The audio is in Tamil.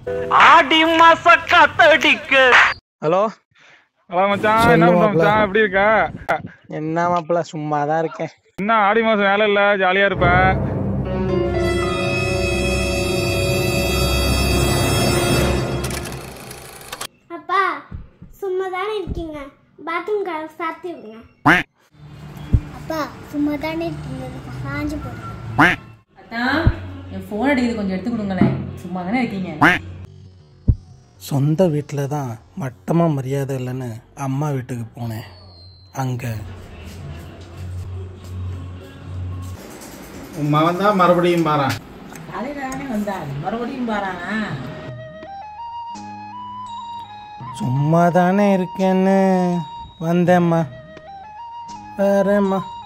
ஆடி மாச காத்தடிக்கு. ஹலோ ஹலோ மச்சான், என்ன பண்ற மச்சான்? எப்படி இருக்க? என்ன மாப்பிள்ள, சும்மாதான் இருக்கேன். என்ன ஆடி மாசம் வேலை இல்ல, ஜாலியா இருப்ப? அப்பா சும்மா தானே இருக்கீங்க, பாத்ரூம் கதவை சாத்தி விடுங்க. அப்பா சும்மா தானே இருக்கீங்க, சாஞ்சு போடுங்க. அதான் என் ஃபோன் அடிக்குது, கொஞ்சம் எடுத்து கொடுங்களேன். சும்மா தானே இருக்கீங்க. சொந்த வீட்டில் தான் மட்டமாக மரியாதை இல்லைன்னு அம்மா வீட்டுக்கு போனேன். அங்கே உன் மகன் தான் மறுபடியும் பாறான். காலையில் தானே வந்தான், மறுபடியும் பாரானா? சும்மா தானே இருக்கேன்னு வந்தேம்மா, வேறேம்மா.